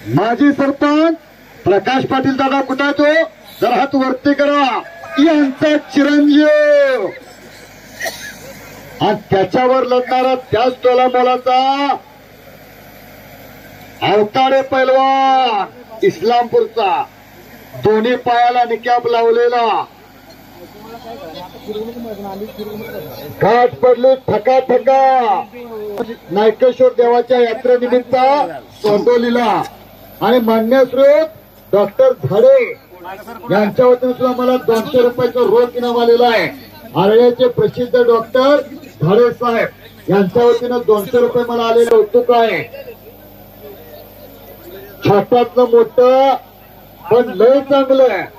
माजी सरपंच प्रकाश पाटील दादा कुठे तो जरा हात वरती करा यांचा चिरंजीव आणि त्याच्यावर लढणारा त्याच टोला मोलाचा अवताडे पैलवान इस्लामपूरचा दोन्ही पायाला निकाब लावलेला घाट पडली ठका ठका नायकेश्वर देवाच्या यात्रेनिमित्त सोंडोलीला आणि मान्य श्रोत डॉक्टर झाडे यांच्या वतीने सुद्धा मला 200 रुपयाचा रोख इनाम आलेला आहे। आरळ्याचे प्रसिद्ध डॉक्टर झाडे साहेब यांच्या वतीने 200 रुपये मला आलेलं कौतुक आहे। छोट्यातलं मोठं पण लय चांगलं आहे।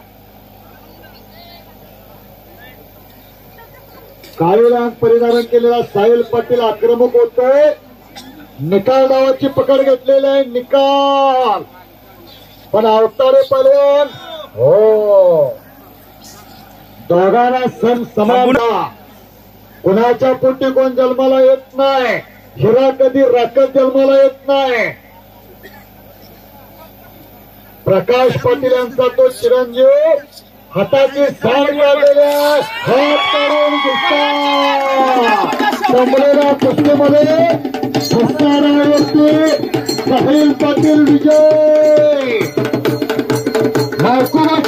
काळी रंग परिधान केलेला साहिल पाटील आक्रमक होतोय। निकाल डावाची पकड घेतलेली आहे निकाल पण अवतारे पैलवान हो दोघांना सम समान कुणाच्या पोटी कोण जन्माला येत नाही। हिरा कधी राखत जन्माला येत नाही। प्रकाश पाटील यांचा तो चिरंजीव हाताची साड काढलेल्या हात काढून कमलेल्या कुस्तीमध्ये साहिल पाटील विजय।